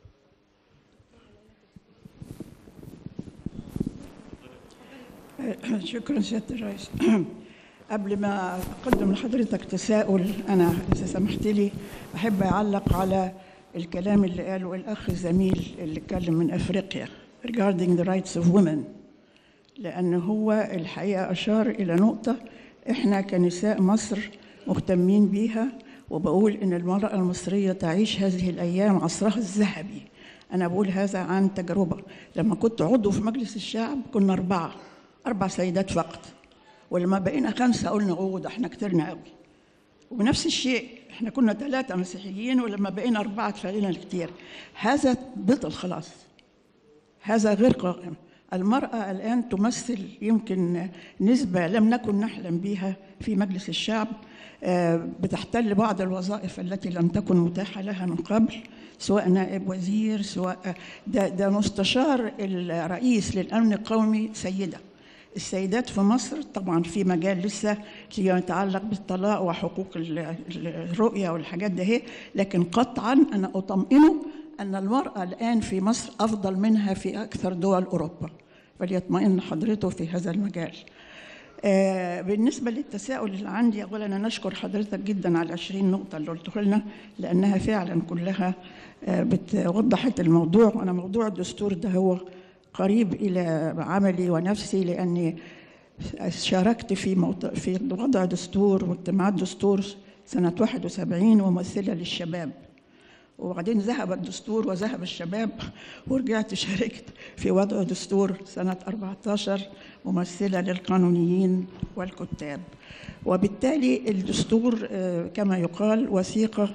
شكرا سيادة الرئيس. قبل ما أقدم لحضرتك تساؤل، أنا إذا سمحت لي أحب أعلق على الكلام اللي قاله الأخ الزميل اللي اتكلم من أفريقيا regarding the rights of women، لأن هو الحقيقة أشار إلى نقطة إحنا كنساء مصر مهتمين بيها، وبقول إن المرأة المصرية تعيش هذه الأيام عصرها الذهبي. أنا بقول هذا عن تجربة. لما كنت عضو في مجلس الشعب كنا أربعة أربع سيدات فقط، ولما بقينا خمسة قلنا أوه ده إحنا كترنا قوي. ونفس الشيء إحنا كنا ثلاثة مسيحيين، ولما بقينا أربعة تفعلنا الكتير. هذا بطل خلاص، هذا غير قائم. المرأة الآن تمثل يمكن نسبة لم نكن نحلم بها في مجلس الشعب، بتحتل بعض الوظائف التي لم تكن متاحة لها من قبل، سواء نائب وزير، سواء ده, ده مستشار الرئيس للأمن القومي سيدة. السيدات في مصر طبعا في مجال لسه فيما يتعلق بالطلاق وحقوق الرؤية والحاجات ده، لكن قطعا أنا أطمئنه أن المرأة الآن في مصر أفضل منها في أكثر دول أوروبا، فليطمئن حضرته في هذا المجال. آه بالنسبة للتساؤل اللي عندي، أولا أنا نشكر حضرتك جدا على العشرين نقطة اللي قلتها لنا، لأنها فعلا كلها آه بتوضحت الموضوع. وأنا موضوع الدستور ده هو قريب إلى عملي ونفسي، لأني شاركت في موضوع في وضع دستور واجتماعات دستور سنة واحد وسبعين وممثلة للشباب، وبعدين ذهب الدستور وذهب الشباب، ورجعت شاركت في وضع دستور سنة أربعة عشر ممثلة للقانونيين والكتاب. وبالتالي الدستور كما يقال وثيقة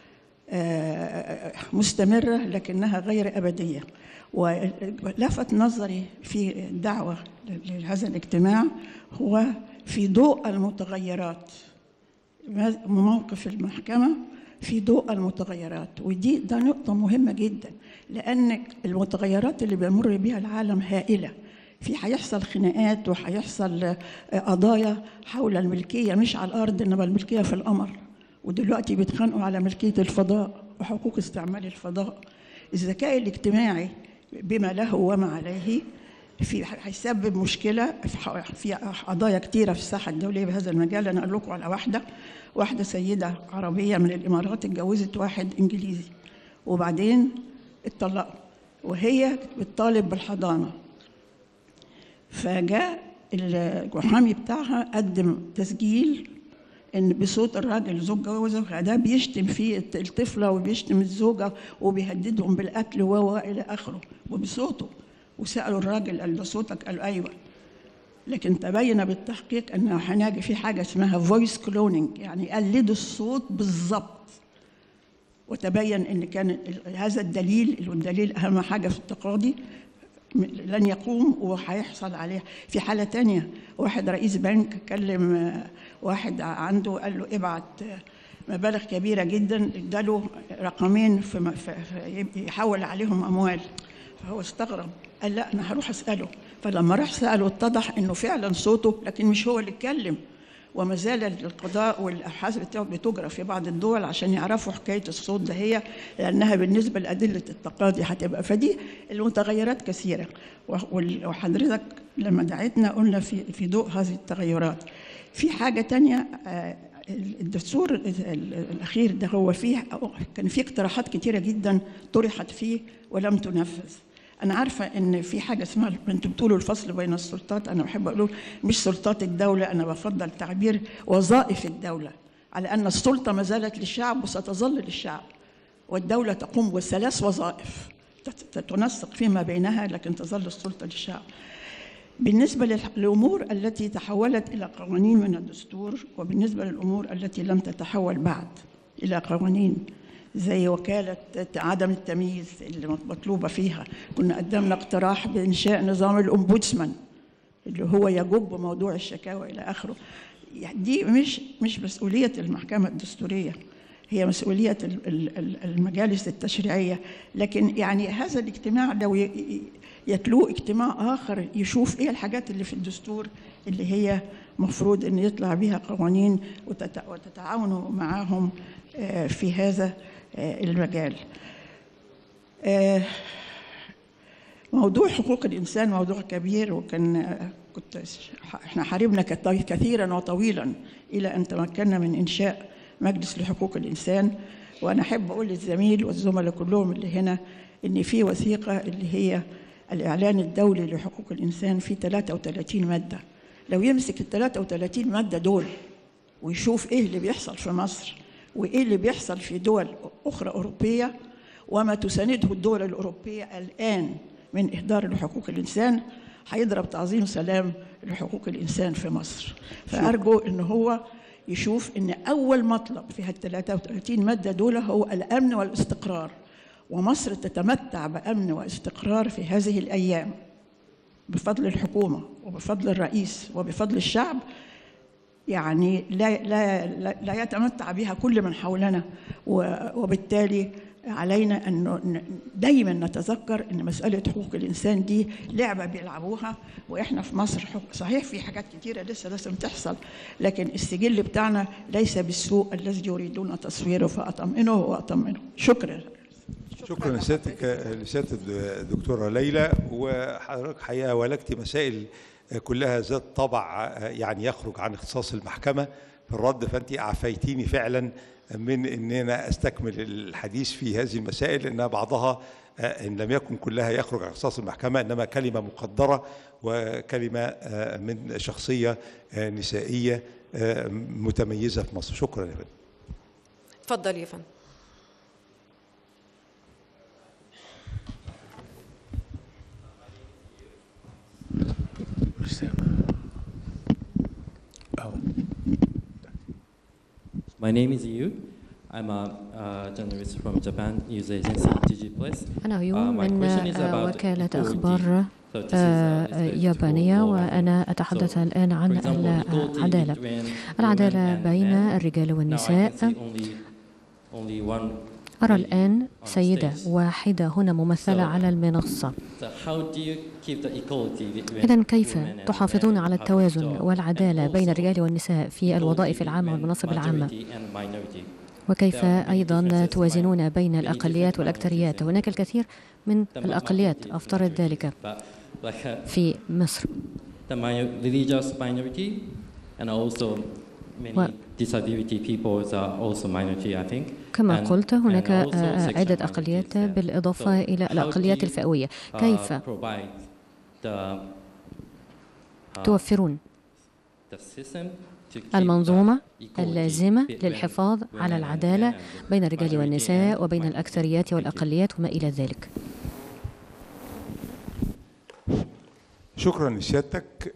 مستمرة لكنها غير أبدية. ولفت نظري في الدعوة لهذا الاجتماع هو في ضوء المتغيرات، موقف المحكمة في ضوء المتغيرات، ودي ده نقطة مهمة جدا، لأن المتغيرات اللي بيمر بها العالم هائلة. في هيحصل خناقات وهيحصل قضايا حول الملكية، مش على الأرض إنما الملكية في القمر، ودلوقتي بيتخانقوا على ملكية الفضاء وحقوق استعمال الفضاء. الذكاء الاجتماعي بما له وما عليه في هيسبب مشكلة في قضايا كتيرة في الساحة الدولية بهذا المجال. أنا أقول لكم على واحدة واحدة سيدة عربية من الإمارات اتجوزت واحد إنجليزي، وبعدين اتطلقوا وهي بتطالب بالحضانة، فجاء المحامي بتاعها قدم تسجيل ان بصوت الراجل زوج جوزها ده بيشتم فيه الطفله وبيشتم الزوجه وبيهددهم بالقتل و الى اخره وبصوته. وسالوا الراجل قال ده صوتك؟ قال ايوه. لكن تبين بالتحقيق انه هنلاقي في حاجه اسمها فويس كلونينج، يعني قلدوا الصوت بالظبط. وتبين ان كان هذا الدليل، والدليل اهم حاجه في التقاضي، لن يقوم وهيحصل عليه. في حالة تانية واحد رئيس بنك كلم واحد عنده قال له ابعت مبالغ كبيرة جدا، اداله رقمين في يحول عليهم أموال، فهو استغرب قال لا أنا هروح أسأله. فلما راح سأله اتضح إنه فعلا صوته، لكن مش هو اللي اتكلم. وما زال القضاء والأبحاث بتجرى في بعض الدول عشان يعرفوا حكاية الصوت ده هي، لأنها بالنسبة لأدلة التقاضي هتبقى. فدي المتغيرات كثيرة، وحضرتك لما دعيتنا قلنا في في ضوء هذه التغيرات. في حاجة تانية، الدستور الأخير ده هو فيه كان فيه اقتراحات كتيرة جدا طرحت فيه ولم تنفذ. أنا عارفة إن في حاجة اسمها، أنتم بتقولوا الفصل بين السلطات، أنا بحب أقول مش سلطات الدولة، أنا بفضل تعبير وظائف الدولة، على أن السلطة ما زالت للشعب وستظل للشعب، والدولة تقوم بثلاث وظائف تنسق فيما بينها، لكن تظل السلطة للشعب. بالنسبة للأمور التي تحولت إلى قوانين من الدستور، وبالنسبة للأمور التي لم تتحول بعد إلى قوانين، زي وكالة عدم التمييز اللي مطلوبة فيها، كنا قدمنا اقتراح بإنشاء نظام الأومبودسمان اللي هو يجب موضوع الشكاوى إلى آخره. يعني دي مش مش مسؤولية المحكمة الدستورية، هي مسؤولية المجالس التشريعية. لكن يعني هذا الاجتماع لو يتلوه اجتماع آخر يشوف إيه الحاجات اللي في الدستور اللي هي مفروض أن يطلع بها قوانين وتتعاونوا معهم في هذا المجال. موضوع حقوق الإنسان موضوع كبير، وكان كنت احنا حاربنا كثيرا وطويلا إلى أن تمكنا من إنشاء مجلس لحقوق الإنسان. وأنا أحب أقول للزميل والزملاء كلهم اللي هنا إن في وثيقة اللي هي الإعلان الدولي لحقوق الإنسان في ثلاثة وثلاثين مادة. لو يمسك ال ثلاثة وثلاثين مادة دول ويشوف إيه اللي بيحصل في مصر وإيه اللي بيحصل في دول أخرى أوروبية وما تسانده الدول الأوروبية الآن من إهدار لحقوق الإنسان، هيضرب تعظيم سلام لحقوق الإنسان في مصر. فأرجو إن هو يشوف إن أول مطلب في هال ثلاثة وثلاثين مادة دول هو الأمن والاستقرار، ومصر تتمتع بأمن واستقرار في هذه الأيام بفضل الحكومة وبفضل الرئيس وبفضل الشعب، يعني لا لا لا يتمتع بها كل من حولنا. وبالتالي علينا أن دايما نتذكر أن مسألة حقوق الإنسان دي لعبة بيلعبوها، وإحنا في مصر صحيح في حاجات كتيرة لسه لازم تحصل، لكن السجل بتاعنا ليس بالسوء الذي يريدون تصويره، فأطمئنه وأطمئنه. شكرا. شكرا لسيادتك لسيادة الدكتورة ليلى، وحضرتك حقيقة ولكتي مسائل كلها ذات طبع يعني يخرج عن اختصاص المحكمة في الرد، فأنت أعفيتيني فعلا من ان انا استكمل الحديث في هذه المسائل، لان بعضها ان لم يكن كلها يخرج عن اختصاص المحكمه، انما كلمه مقدره وكلمه من شخصيه نسائيه متميزه في مصر. شكرا يا فندم. اتفضل يا فندم. My name is Yu. I'm a uh, journalist from Japan news agency DigiPlus. أنا يو من وكالة أخبار يابانية، وأنا أتحدث الآن عن العدالة العدالة بين الرجال والنساء. أرى الآن سيدة واحدة هنا ممثلة على المنصة. إذن كيف تحافظون على التوازن والعدالة بين الرجال والنساء في الوظائف العامة والمناصب العامة؟ وكيف أيضا توازنون بين الأقليات والأكثريات؟ هناك الكثير من الأقليات أفترض ذلك في مصر. و كما قلت هناك عدة أقليات بالإضافة إلى الأقليات الفئوية. كيف توفرون المنظومة اللازمة للحفاظ على العدالة بين الرجال والنساء وبين الأكثريات والأقليات وما إلى ذلك؟ شكرا لسيادتك.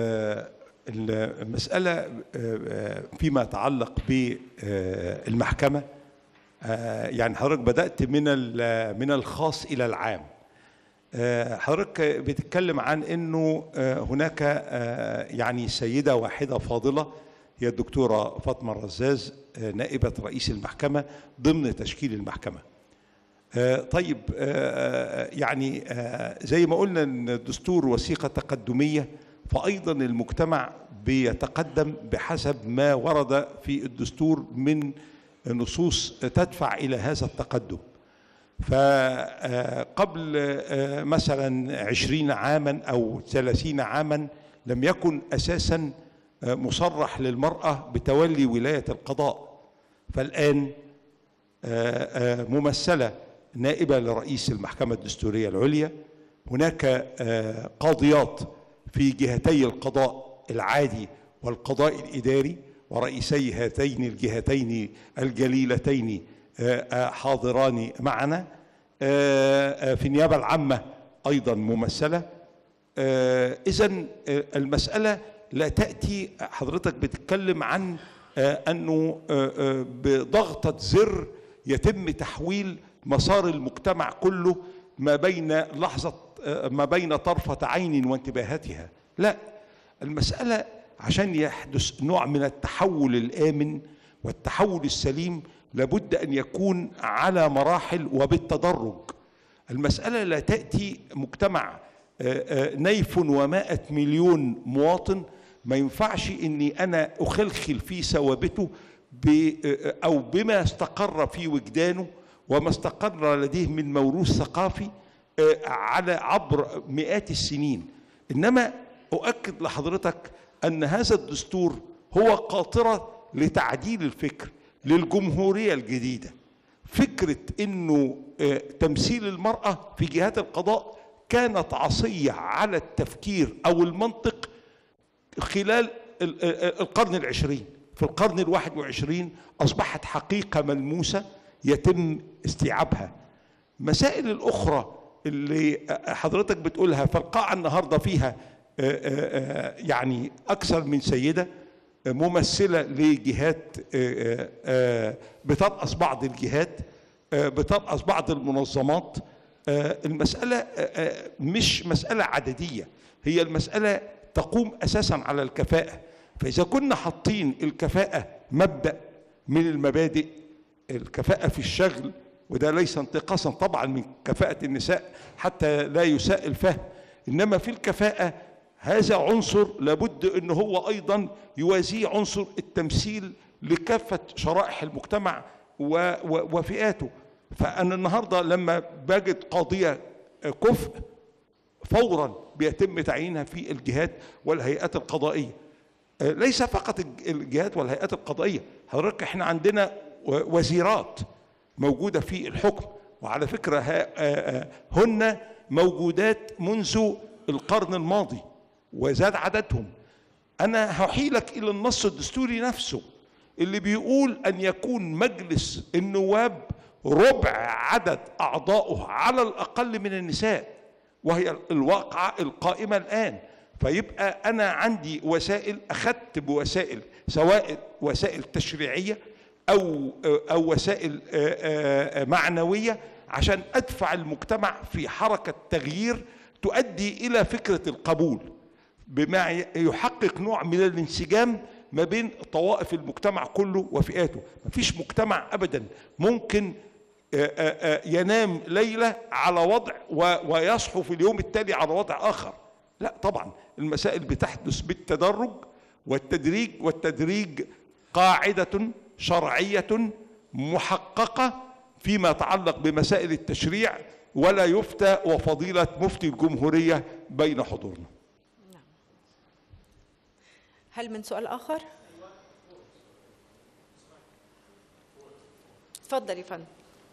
المسألة فيما يتعلق بالمحكمة، يعني حضرتك بدأت من من الخاص إلى العام. حضرتك بتتكلم عن إنه هناك يعني سيدة واحدة فاضلة هي الدكتورة فاطمة الرزاز نائبة رئيس المحكمة ضمن تشكيل المحكمة. طيب يعني زي ما قلنا إن الدستور وثيقة تقدمية، فأيضا المجتمع بيتقدم بحسب ما ورد في الدستور من نصوص تدفع إلى هذا التقدم. فقبل مثلا عشرين عاما أو ثلاثين عاما لم يكن أساسا مصرح للمرأة بتولي ولاية القضاء، فالآن ممثلة نائبة لرئيس المحكمة الدستورية العليا. هناك قاضيات في جهتي القضاء العادي والقضاء الإداري، ورئيسي هاتين الجهتين الجليلتين حاضران معنا. في النيابة العامة أيضا ممثلة. إذن المسألة لا تأتي، حضرتك بتتكلم عن أنه بضغطة زر يتم تحويل مسار المجتمع كله ما بين لحظة ما بين طرفة عين وانتباهاتها. لا، المسألة عشان يحدث نوع من التحول الآمن والتحول السليم لابد أن يكون على مراحل وبالتدرج. المسألة لا تأتي مجتمع نيف ومائة مليون مواطن، ما ينفعش أني أنا أخلخل في ثوابته أو بما استقر في وجدانه وما استقر لديه من موروث ثقافي على عبر مئات السنين. إنما أؤكد لحضرتك أن هذا الدستور هو قاطرة لتعديل الفكر للجمهورية الجديدة. فكرة أنه تمثيل المرأة في جهات القضاء كانت عصية على التفكير أو المنطق خلال القرن العشرين. في القرن الواحد وعشرين أصبحت حقيقة ملموسة يتم استيعابها. مسائل الأخرى اللي حضرتك بتقولها، فالقاعة النهاردة فيها يعني أكثر من سيدة ممثلة لجهات بترأس بعض الجهات، بترأس بعض المنظمات. المسألة مش مسألة عددية، هي المسألة تقوم أساسا على الكفاءة. فإذا كنا حاطين الكفاءة مبدأ من المبادئ، الكفاءة في الشغل، وده ليس انتقاصا طبعا من كفاءة النساء حتى لا يساء الفهم، إنما في الكفاءة هذا عنصر لابد أنه هو أيضا يوازيه عنصر التمثيل لكافة شرائح المجتمع وفئاته. فأنا النهاردة لما بجد قاضية كفء فورا بيتم تعيينها في الجهات والهيئات القضائية. ليس فقط الجهات والهيئات القضائية، حضرتك احنا عندنا وزيرات موجودة في الحكم، وعلى فكرة هن موجودات منذ القرن الماضي وزاد عددهم. أنا هحيلك إلى النص الدستوري نفسه اللي بيقول أن يكون مجلس النواب ربع عدد أعضائه على الأقل من النساء، وهي الواقعة القائمة الآن. فيبقى أنا عندي وسائل، أخذت بوسائل سواء وسائل تشريعية أو أو وسائل معنوية عشان أدفع المجتمع في حركة تغيير تؤدي إلى فكرة القبول، بما يحقق نوع من الانسجام ما بين طوائف المجتمع كله وفئاته. مفيش مجتمع أبدا ممكن ينام ليلة على وضع ويصحو في اليوم التالي على وضع آخر. لا طبعا، المسائل بتحدث بالتدرج والتدريج، والتدريج قاعدة شرعية محققة فيما يتعلق بمسائل التشريع، ولا يفتى وفضيلة مفتي الجمهورية بين حضورنا. هل من سؤال آخر؟ تفضل يا فندم.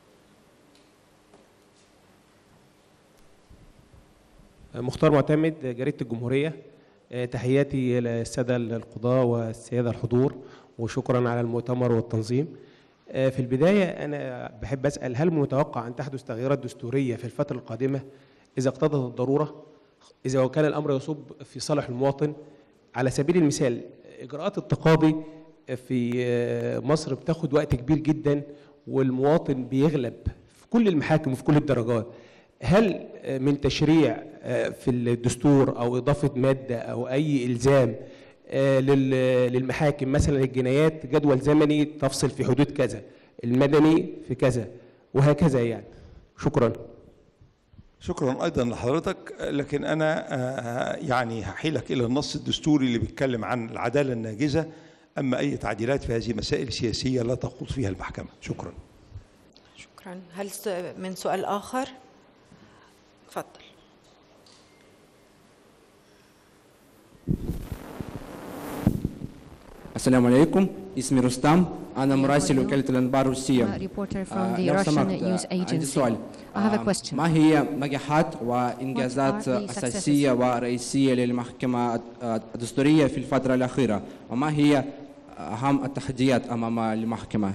مختار معتمد، جريدة الجمهورية. تحياتي للسادة القضاة والسيادة الحضور، وشكرا على المؤتمر والتنظيم. في البداية أنا بحب أسأل، هل متوقع أن تحدث تغييرات دستورية في الفترة القادمة إذا اقتضت الضرورة، إذا كان الأمر يصب في صالح المواطن؟ على سبيل المثال، إجراءات التقاضي في مصر بتاخد وقت كبير جدا، والمواطن بيغلب في كل المحاكم وفي كل الدرجات. هل من تشريع في الدستور أو إضافة مادة أو أي إلزام للمحاكم، مثلا الجنايات جدول زمني تفصل في حدود كذا، المدني في كذا، وهكذا يعني؟ شكرا. شكرا أيضا لحضرتك، لكن أنا يعني هحيلك إلى النص الدستوري اللي بيتكلم عن العدالة الناجزة، أما أي تعديلات في هذه مسائل سياسية لا تخوض فيها المحكمة. شكرا. شكرا. هل من سؤال آخر؟ تفضل. السلام عليكم، اسمي رستم، أنا مراسل وكالة الأنباء الروسية. لو سمحت عندي سؤال. ما هي نجاحات وإنجازات أساسية ورئيسية للمحكمة الدستورية في الفترة الأخيرة، وما هي أهم التحديات أمام المحكمة؟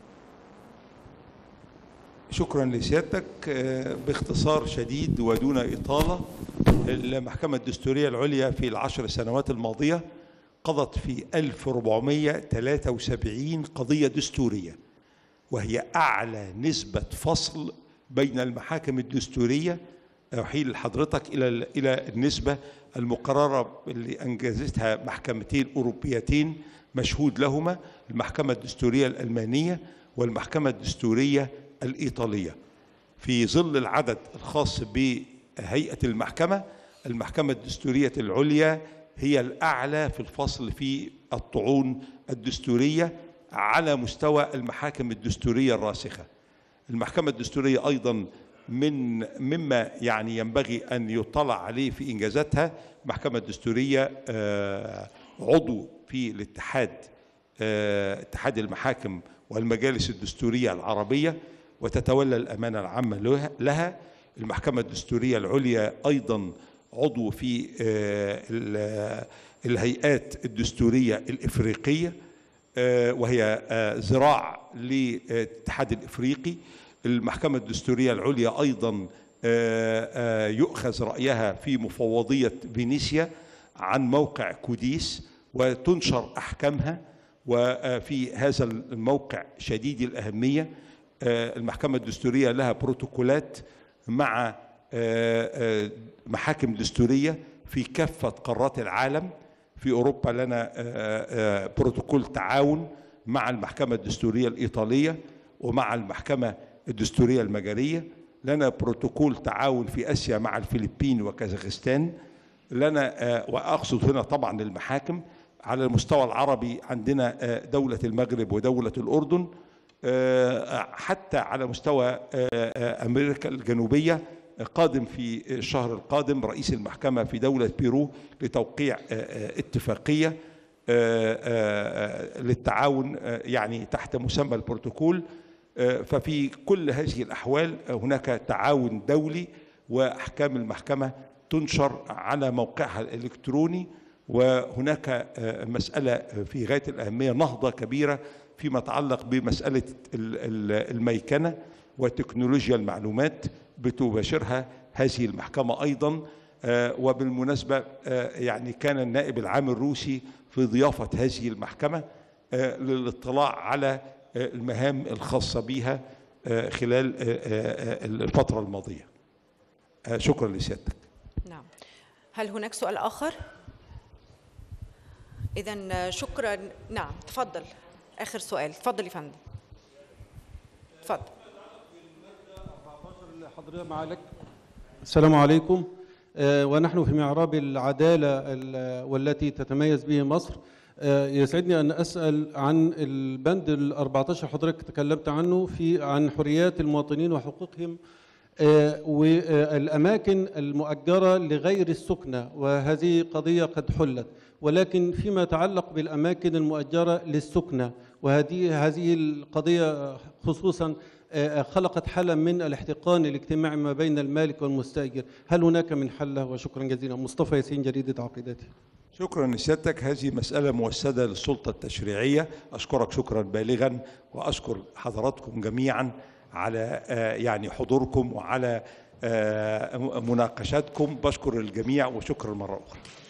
شكرا لسيادتك. باختصار شديد ودون إطالة، المحكمة الدستورية العليا في العشر سنوات الماضية قضت في ألف وأربعمائة وثلاثة وسبعين قضية دستورية، وهي أعلى نسبة فصل بين المحاكم الدستورية. أحيل لحضرتك إلى إلى النسبة المقررة اللي أنجزتها محكمتين أوروبيتين مشهود لهما، المحكمة الدستورية الألمانية والمحكمة الدستورية الإيطالية. في ظل العدد الخاص بهيئة المحكمة، المحكمة الدستورية العليا هي الأعلى في الفصل في الطعون الدستورية على مستوى المحاكم الدستورية الراسخة. المحكمة الدستورية أيضا من مما يعني ينبغي أن يطلع عليه في إنجازاتها. المحكمة الدستورية عضو في الاتحاد، اتحاد المحاكم والمجالس الدستورية العربية، وتتولى الأمانة العامة لها. المحكمة الدستورية العليا أيضا عضو في الهيئات الدستورية الإفريقية، وهي ذراع للاتحاد الإفريقي. المحكمة الدستورية العليا أيضا يؤخذ رأيها في مفوضية فينيسيا عن موقع كوديس وتنشر أحكامها، وفي هذا الموقع شديد الأهمية. المحكمة الدستورية لها بروتوكولات مع محاكم دستورية في كافة قارات العالم. في أوروبا لنا بروتوكول تعاون مع المحكمة الدستورية الإيطالية ومع المحكمة الدستورية المجرية. لنا بروتوكول تعاون في آسيا مع الفلبين وكازاخستان. لنا، وأقصد هنا طبعا المحاكم على المستوى العربي، عندنا دولة المغرب ودولة الأردن. حتى على مستوى أمريكا الجنوبية قادم في الشهر القادم رئيس المحكمة في دولة بيرو لتوقيع اتفاقية للتعاون يعني تحت مسمى البروتوكول. ففي كل هذه الأحوال هناك تعاون دولي، وأحكام المحكمة تنشر على موقعها الإلكتروني. وهناك مسألة في غاية الأهمية، نهضة كبيرة فيما يتعلق بمسألة الميكنة وتكنولوجيا المعلومات بتباشرها هذه المحكمة أيضا. وبالمناسبة يعني كان النائب العام الروسي في ضيافة هذه المحكمة للاطلاع على المهام الخاصة بها خلال الفترة الماضية. شكرا لسيادتك. نعم. هل هناك سؤال آخر؟ إذن شكرا. نعم تفضل، آخر سؤال. تفضل يا فندم. تفضل. حضرتك معك. السلام عليكم. ونحن في معراب العدالة والتي تتميز به مصر. يسعدني أن أسأل عن البند ال أربعة عشر حضرتك تكلمت عنه، في عن حريات المواطنين وحقوقهم والأماكن المؤجرة لغير السكنة، وهذه قضية قد حلت. ولكن فيما يتعلق بالأماكن المؤجرة للسكنة، وهذه هذه القضية خصوصا خلقت حالة من الاحتقان الاجتماعي ما بين المالك والمستأجر، هل هناك من حله؟ وشكرا جزيلا. مصطفى ياسين، جريدة عقيدتي. شكرا لسيادتك. هذه مسألة موسدة للسلطة التشريعية. أشكرك شكرا بالغا، وأشكر حضراتكم جميعا على يعني حضوركم وعلى مناقشاتكم. بشكر الجميع وشكرا مرة أخرى.